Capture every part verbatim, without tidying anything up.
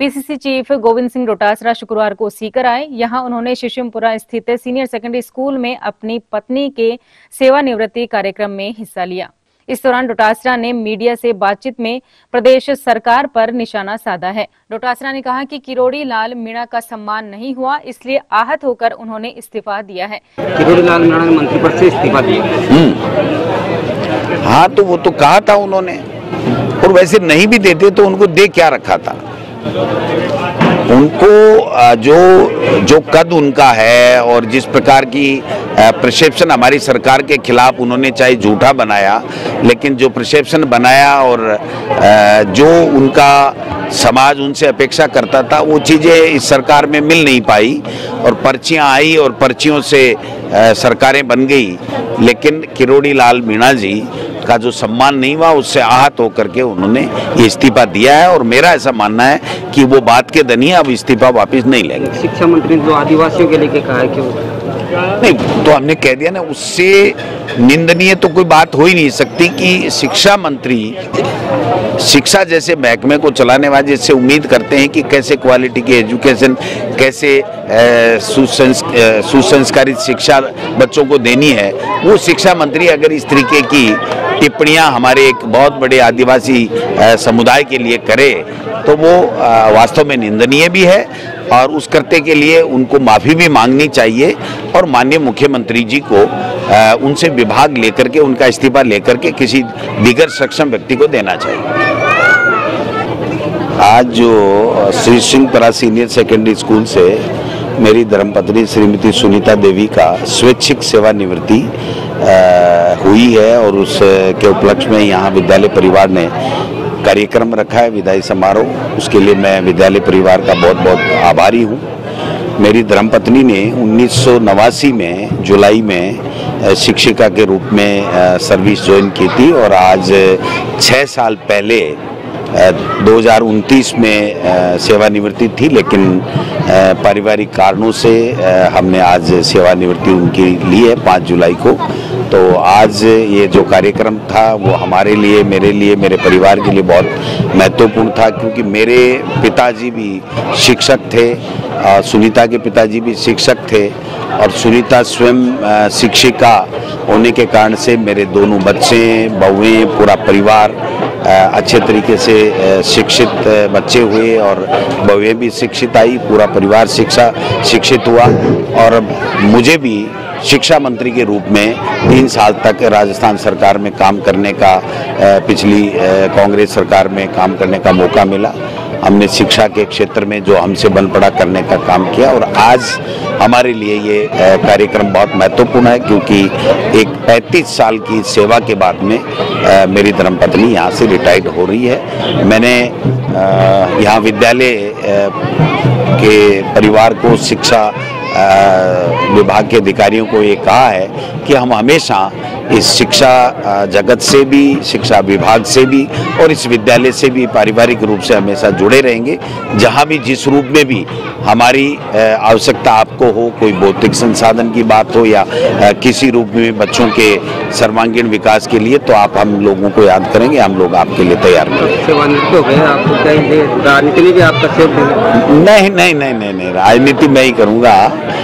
PCC chief Govind Singh Dotasara शुक्रवार को सीकर आए। यहां उन्होंने शिशिमपुरा स्थित सीनियर सेकेंडरी स्कूल में अपनी पत्नी के सेवानिवृत्ति कार्यक्रम में हिस्सा लिया। इस दौरान डोटासरा ने मीडिया से बातचीत में प्रदेश सरकार पर निशाना साधा है। डोटासरा ने कहा कि किरोड़ी लाल मीणा का सम्मान नहीं हुआ, इसलिए आहत होकर उन्होंने इस्तीफा दिया है। किरोड़ी लाल मीणा ने मंत्री पद से इस्तीफा दिया। हाँ, तो वो तो कहा था उन्होंने, और वैसे नहीं भी देते तो उनको दे क्या रखा था। उनको जो जो कद उनका है और जिस प्रकार की परसेप्शन हमारी सरकार के खिलाफ उन्होंने चाहे झूठा बनाया, लेकिन जो परसेप्शन बनाया और जो उनका समाज उनसे अपेक्षा करता था वो चीज़ें इस सरकार में मिल नहीं पाई, और पर्चियां आई और पर्चियों से सरकारें बन गई। लेकिन किरोड़ी लाल मीणा जी का जो सम्मान नहीं हुआ, उससे आहत होकर के उन्होंने ये इस्तीफा दिया है, और मेरा ऐसा मानना है कि वो बात के धनी अब इस्तीफा वापस नहीं लेंगे। शिक्षा मंत्री ने जो आदिवासियों के लिए कहा है कि नहीं, तो हमने कह दिया ना, उससे निंदनीय तो कोई बात हो ही नहीं सकती कि शिक्षा मंत्री शिक्षा जैसे महकमे को चलाने वाले से उम्मीद करते हैं कि कैसे क्वालिटी की एजुकेशन, कैसे सुसंस्कारित शिक्षा बच्चों को देनी है। वो शिक्षा मंत्री अगर इस तरीके की टिप्पणियां हमारे एक बहुत बड़े आदिवासी समुदाय के लिए करे तो वो वास्तव में निंदनीय भी है, और उस करते के लिए उनको माफ़ी भी मांगनी चाहिए, और माननीय मुख्यमंत्री जी को उनसे विभाग लेकर के, उनका इस्तीफा लेकर के किसी दीगर सक्षम व्यक्ति को देना चाहिए। आज जो Shri Singhpura senior secondary school से मेरी धर्मपत्नी श्रीमती सुनीता देवी का स्वैच्छिक सेवानिवृत्ति हुई है, और उसके उपलक्ष्य में यहाँ विद्यालय परिवार ने कार्यक्रम रखा है, विदाई समारोह। उसके लिए मैं विद्यालय परिवार का बहुत बहुत आभारी हूँ। मेरी धर्मपत्नी ने उन्नीस सौ नवासी में जुलाई में शिक्षिका के रूप में सर्विस ज्वाइन की थी, और आज छः साल पहले दो हज़ार उनतीस में सेवानिवृत्ति थी, लेकिन पारिवारिक कारणों से हमने आज सेवानिवृत्ति उनकी ली है पाँच जुलाई को। तो आज ये जो कार्यक्रम था वो हमारे लिए, मेरे लिए, मेरे परिवार के लिए बहुत महत्वपूर्ण था, क्योंकि मेरे पिताजी भी शिक्षक थे, सुनीता के पिताजी भी शिक्षक थे, और सुनीता स्वयं शिक्षिका होने के कारण से मेरे दोनों बच्चे, बहुएं, पूरा परिवार अच्छे तरीके से शिक्षित बच्चे हुए, और बहुएं भी शिक्षित आई, पूरा परिवार शिक्षा शिक्षित हुआ। और मुझे भी शिक्षा मंत्री के रूप में तीन साल तक राजस्थान सरकार में काम करने का, पिछली कांग्रेस सरकार में काम करने का मौका मिला। हमने शिक्षा के क्षेत्र में जो हमसे बन पड़ा करने का काम किया, और आज हमारे लिए ये कार्यक्रम बहुत महत्वपूर्ण है, क्योंकि एक पैंतीस साल की सेवा के बाद में मेरी धर्मपत्नी यहाँ से रिटायर्ड हो रही है। मैंने यहाँ विद्यालय के परिवार को, शिक्षा विभाग के अधिकारियों को ये कहा है कि हम हमेशा इस शिक्षा जगत से भी, शिक्षा विभाग से भी, और इस विद्यालय से भी पारिवारिक रूप से हमेशा जुड़े रहेंगे। जहाँ भी, जिस रूप में भी हमारी आवश्यकता आपको हो, कोई भौतिक संसाधन की बात हो या किसी रूप में बच्चों के सर्वांगीण विकास के लिए, तो आप हम लोगों को याद करेंगे, हम लोग आपके लिए तैयार करेंगे। राजनीति में भी आपका नहीं नहीं नहीं नहीं नहीं राजनीति मैं ही करूँगा।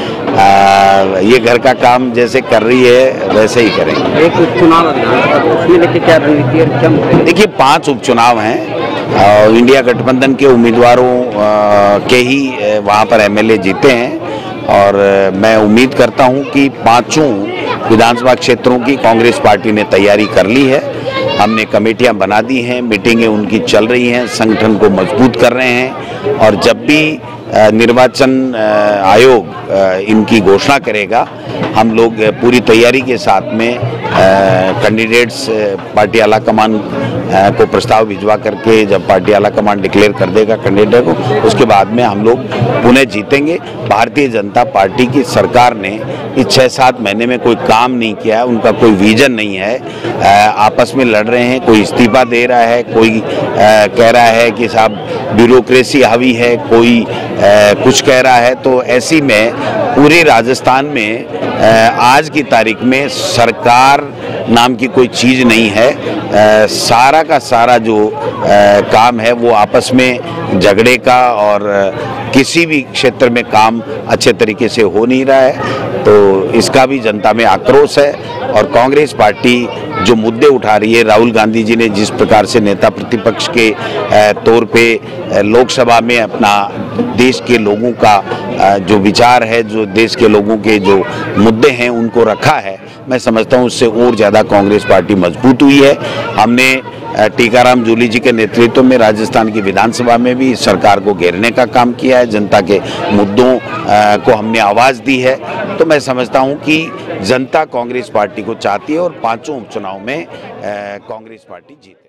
आ, ये घर का काम जैसे कर रही है वैसे ही करेंगे। एक उपचुनाव उसमें लेके क्या रणनीति है, क्या? देखिए, पांच उपचुनाव हैं, इंडिया गठबंधन के उम्मीदवारों के ही वहाँ पर एमएलए जीते हैं, और मैं उम्मीद करता हूँ कि पांचों विधानसभा क्षेत्रों की कांग्रेस पार्टी ने तैयारी कर ली है। हमने कमेटियां बना दी हैं, मीटिंगें उनकी चल रही हैं, संगठन को मजबूत कर रहे हैं, और जब भी निर्वाचन आयोग इनकी घोषणा करेगा, हम लोग पूरी तैयारी के साथ में कैंडिडेट्स पार्टी आला कमान को प्रस्ताव भिजवा करके, जब पार्टी आला कमान डिक्लेयर कर देगा कैंडिडेट को, उसके बाद में हम लोग पुणे जीतेंगे। भारतीय जनता पार्टी की सरकार ने इस छः सात महीने में कोई काम नहीं किया है, उनका कोई विजन नहीं है, आपस में लड़ रहे हैं, कोई इस्तीफा दे रहा है, कोई कह रहा है कि साहब ब्यूरोक्रेसी हावी है, कोई कुछ कह रहा है। तो ऐसी में पूरे राजस्थान में आज की तारीख में सरकार नाम की कोई चीज़ नहीं है। सारा का सारा जो काम है वो आपस में झगड़े का और किसी भी क्षेत्र में काम अच्छे तरीके से हो नहीं रहा है, तो इसका भी जनता में आक्रोश है। और कांग्रेस पार्टी जो मुद्दे उठा रही है, राहुल गांधी जी ने जिस प्रकार से नेता प्रतिपक्ष के तौर पे लोकसभा में अपना देश के लोगों का जो विचार है, जो देश के लोगों के जो मुद्दे हैं उनको रखा है, मैं समझता हूँ उससे और ज़्यादा कांग्रेस पार्टी मजबूत हुई है। हमने टीकाराम जूली जी के नेतृत्व में राजस्थान की विधानसभा में भी सरकार को घेरने का काम किया है, जनता के मुद्दों को हमने आवाज़ दी है। तो मैं समझता हूं कि जनता कांग्रेस पार्टी को चाहती है और पांचों उपचुनाव में कांग्रेस पार्टी जीते।